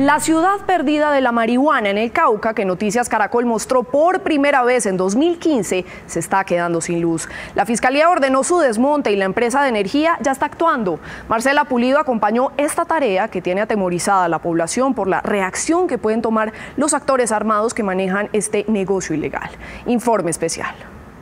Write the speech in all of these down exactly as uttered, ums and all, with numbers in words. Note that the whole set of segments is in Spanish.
La ciudad perdida de la marihuana en el Cauca, que Noticias Caracol mostró por primera vez en dos mil quince, se está quedando sin luz. La Fiscalía ordenó su desmonte y la empresa de energía ya está actuando. Marcela Pulido acompañó esta tarea que tiene atemorizada a la población por la reacción que pueden tomar los actores armados que manejan este negocio ilegal. Informe especial.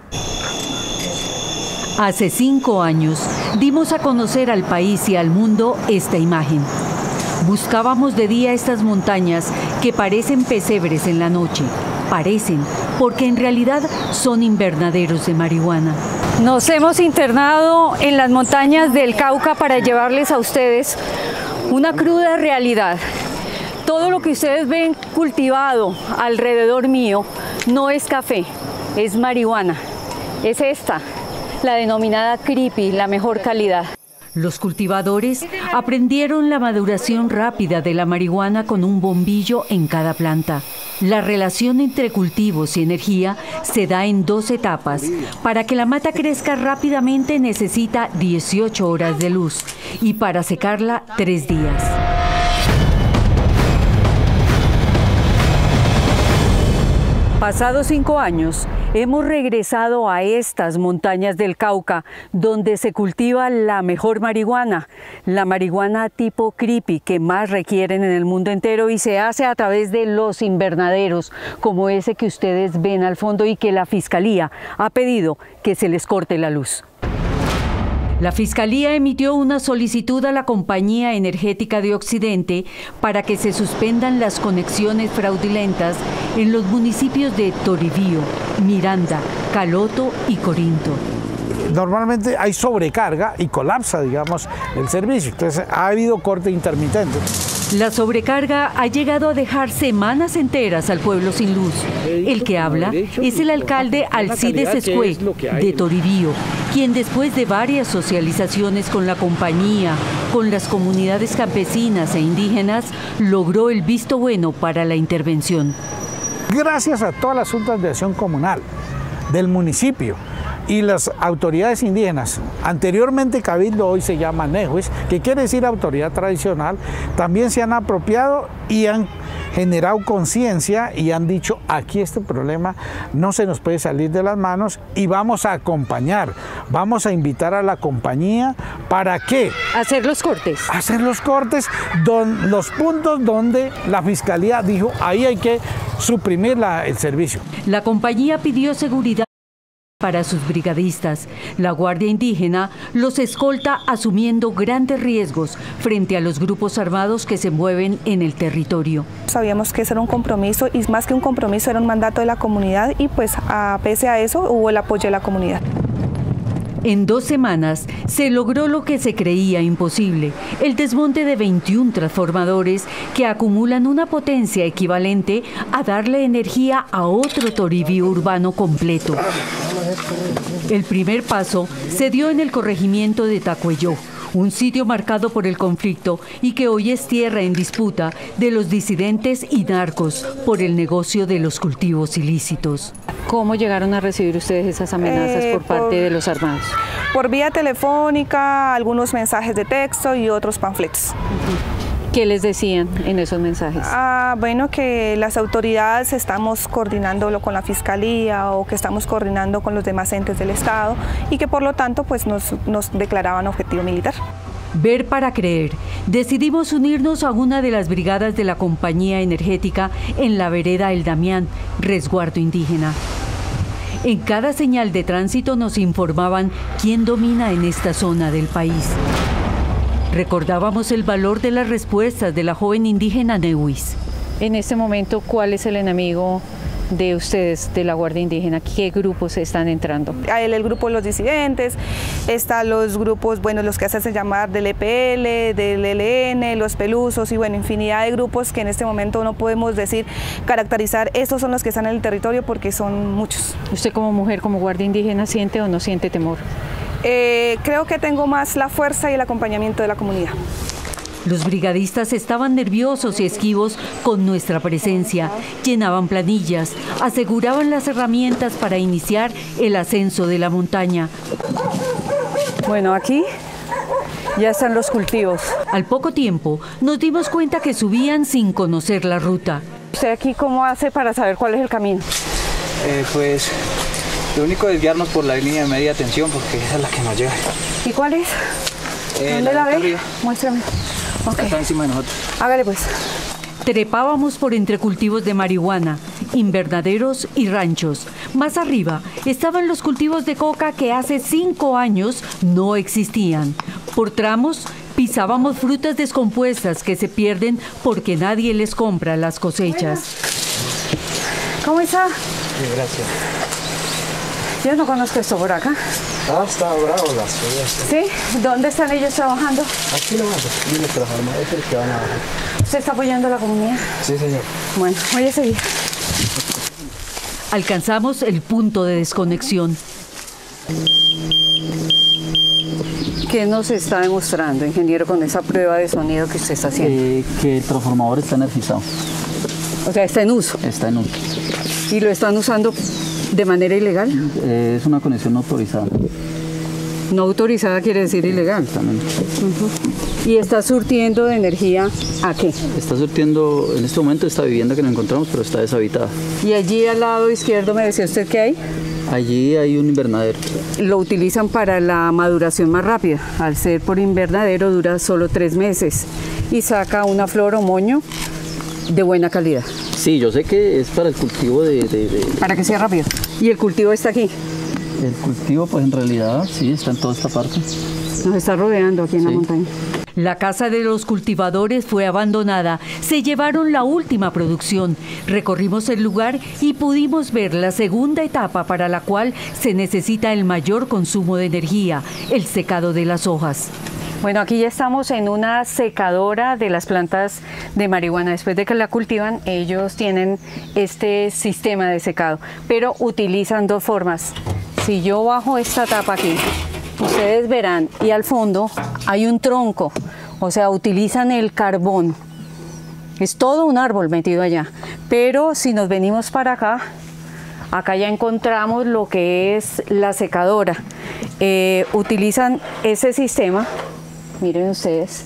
Hace cinco años dimos a conocer al país y al mundo esta imagen. Buscábamos de día estas montañas que parecen pesebres en la noche. Parecen, porque en realidad son invernaderos de marihuana. Nos hemos internado en las montañas del Cauca para llevarles a ustedes una cruda realidad. Todo lo que ustedes ven cultivado alrededor mío no es café, es marihuana. Es esta, la denominada creepy, la mejor calidad. Los cultivadores aprendieron la maduración rápida de la marihuana con un bombillo en cada planta. La relación entre cultivos y energía se da en dos etapas. Para que la mata crezca rápidamente necesita dieciocho horas de luz y para secarla tres días. Pasados cinco años, hemos regresado a estas montañas del Cauca, donde se cultiva la mejor marihuana, la marihuana tipo creepy que más requieren en el mundo entero y se hace a través de los invernaderos, como ese que ustedes ven al fondo y que la Fiscalía ha pedido que se les corte la luz. La Fiscalía emitió una solicitud a la Compañía Energética de Occidente para que se suspendan las conexiones fraudulentas en los municipios de Toribío, Miranda, Caloto y Corinto. Normalmente hay sobrecarga y colapsa, digamos, el servicio. Entonces ha habido corte intermitente. La sobrecarga ha llegado a dejar semanas enteras al pueblo sin luz. El que habla es el alcalde Alcides Escué, de Toribío, quien después de varias socializaciones con la compañía, con las comunidades campesinas e indígenas, logró el visto bueno para la intervención. Gracias a todas las juntas de acción comunal del municipio y las autoridades indígenas, anteriormente Cabildo, hoy se llama Nehues, que quiere decir autoridad tradicional, también se han apropiado y han generado conciencia y han dicho, aquí este problema no se nos puede salir de las manos y vamos a acompañar, vamos a invitar a la compañía para que hacer los cortes. Hacer los cortes, don, los puntos donde la Fiscalía dijo, ahí hay que suprimir la, el servicio. La compañía pidió seguridad para sus brigadistas. La Guardia Indígena los escolta asumiendo grandes riesgos frente a los grupos armados que se mueven en el territorio. Sabíamos que ese era un compromiso y más que un compromiso era un mandato de la comunidad y pues a, pese a eso hubo el apoyo de la comunidad. En dos semanas se logró lo que se creía imposible, el desmonte de veintiún transformadores que acumulan una potencia equivalente a darle energía a otro Toribío urbano completo. El primer paso se dio en el corregimiento de Tacuelló, un sitio marcado por el conflicto y que hoy es tierra en disputa de los disidentes y narcos por el negocio de los cultivos ilícitos. ¿Cómo llegaron a recibir ustedes esas amenazas eh, por parte por, de los armados? Por vía telefónica, algunos mensajes de texto y otros panfletos. ¿Qué les decían en esos mensajes? Ah, bueno, que las autoridades estamos coordinándolo con la Fiscalía o que estamos coordinando con los demás entes del Estado y que por lo tanto pues nos, nos declaraban objetivo militar. Ver para creer. Decidimos unirnos a una de las brigadas de la Compañía Energética en la vereda El Damián, resguardo indígena. En cada señal de tránsito nos informaban quién domina en esta zona del país. Recordábamos el valor de las respuestas de la joven indígena Nehuis. En este momento, ¿cuál es el enemigo de ustedes, de la Guardia Indígena? ¿Qué grupos están entrando? El, el grupo de los disidentes, están los grupos, bueno, los que se hacen llamar del E P L, del E L N, los pelusos y bueno, infinidad de grupos que en este momento no podemos decir, caracterizar, estos son los que están en el territorio porque son muchos. ¿Usted como mujer, como Guardia Indígena, siente o no siente temor? Eh, creo que tengo más la fuerza y el acompañamiento de la comunidad. Los brigadistas estaban nerviosos y esquivos con nuestra presencia, llenaban planillas, aseguraban las herramientas para iniciar el ascenso de la montaña. Bueno, aquí Ya están los cultivos. Al poco tiempo nos dimos cuenta que subían sin conocer la ruta. ¿Usted aquí cómo hace para saber cuál es el camino? Eh, pues lo único es guiarnos por la línea de media tensión porque esa es la que nos lleva. ¿Y cuál es? Eh, ¿Dónde la la ve? arriba. Muéstrame. Okay. Está encima de nosotros. Hágale pues. Trepábamos por entre cultivos de marihuana, invernaderos y ranchos. Más arriba estaban los cultivos de coca que hace cinco años no existían. Por tramos pisábamos frutas descompuestas que se pierden porque nadie les compra las cosechas. ¿Cómo está? Sí, gracias. Yo no conozco esto por acá. Ah, está bravo las cosas. ¿Sí? ¿Dónde están ellos trabajando? Aquí lo vamos. Miren, transformadores que van a bajar. ¿Usted está apoyando a la comunidad? Sí, señor. Bueno, voy a seguir. Alcanzamos el punto de desconexión. ¿Qué nos está demostrando, ingeniero, con esa prueba de sonido que usted está haciendo? Eh, que el transformador está energizado. O sea, está en uso. Está en uso. ¿Y lo están usando de manera ilegal? Eh, es una conexión no autorizada. No autorizada quiere decir ilegal. Exactamente. Uh-huh. ¿Y está surtiendo de energía a qué? Está surtiendo, en este momento, esta vivienda que nos encontramos, pero está deshabitada. Y allí al lado izquierdo me decía usted que hay. Allí hay un invernadero. Lo utilizan para la maduración más rápida. Al ser por invernadero dura solo tres meses y saca una flor o moño de buena calidad. Sí, yo sé que es para el cultivo de... de, de... Para que sea rápido. ¿Y el cultivo está aquí? El cultivo, pues en realidad, sí, está en toda esta parte. Nos está rodeando aquí en Sí. la montaña. La casa de los cultivadores fue abandonada. Se llevaron la última producción. Recorrimos el lugar y pudimos ver la segunda etapa para la cual se necesita el mayor consumo de energía, el secado de las hojas. Bueno, aquí ya estamos en una secadora de las plantas de marihuana. Después de que la cultivan, ellos tienen este sistema de secado, pero utilizan dos formas. Si yo bajo esta tapa aquí, ustedes verán, y al fondo hay un tronco, o sea, utilizan el carbón. Es todo un árbol metido allá, pero si nos venimos para acá, acá ya encontramos lo que es la secadora. Eh, utilizan ese sistema, miren ustedes,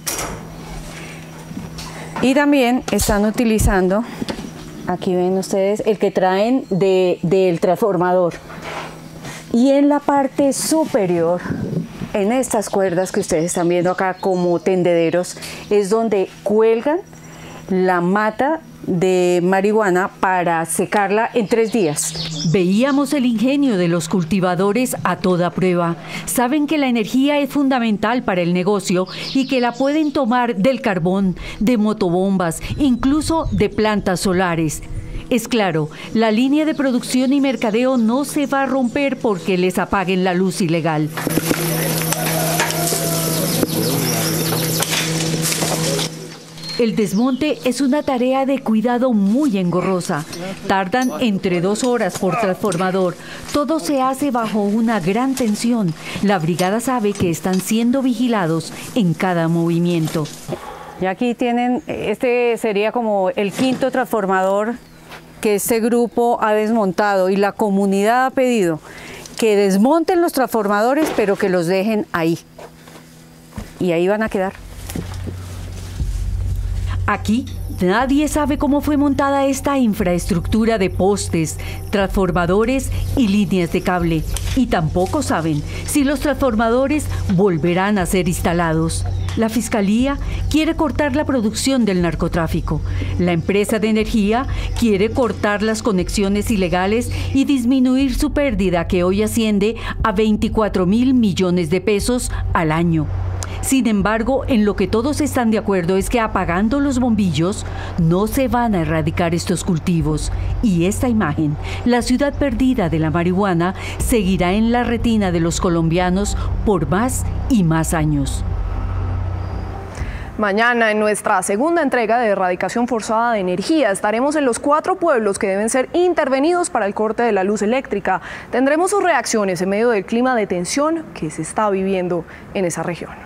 y también están utilizando, aquí ven ustedes, el que traen de, del transformador. Y en la parte superior, en estas cuerdas que ustedes están viendo acá como tendederos, es donde cuelgan la mata de marihuana para secarla en tres días. Veíamos el ingenio de los cultivadores a toda prueba. Saben que la energía es fundamental para el negocio y que la pueden tomar del carbón, de motobombas, incluso de plantas solares. Es claro, la línea de producción y mercadeo no se va a romper porque les apaguen la luz ilegal. El desmonte es una tarea de cuidado muy engorrosa. Tardan entre dos horas por transformador. Todo se hace bajo una gran tensión. La brigada sabe que están siendo vigilados en cada movimiento. Y aquí tienen, este sería como el quinto transformador que este grupo ha desmontado, y la comunidad ha pedido que desmonten los transformadores, pero que los dejen ahí. Y ahí van a quedar. Aquí nadie sabe cómo fue montada esta infraestructura de postes, transformadores y líneas de cable. Y tampoco saben si los transformadores volverán a ser instalados. La Fiscalía quiere cortar la producción del narcotráfico. La empresa de energía quiere cortar las conexiones ilegales y disminuir su pérdida, que hoy asciende a veinticuatro mil millones de pesos al año. Sin embargo, en lo que todos están de acuerdo es que apagando los bombillos no se van a erradicar estos cultivos. Y esta imagen, la ciudad perdida de la marihuana, seguirá en la retina de los colombianos por más y más años. Mañana, en nuestra segunda entrega de erradicación forzada de energía, estaremos en los cuatro pueblos que deben ser intervenidos para el corte de la luz eléctrica. Tendremos sus reacciones en medio del clima de tensión que se está viviendo en esa región.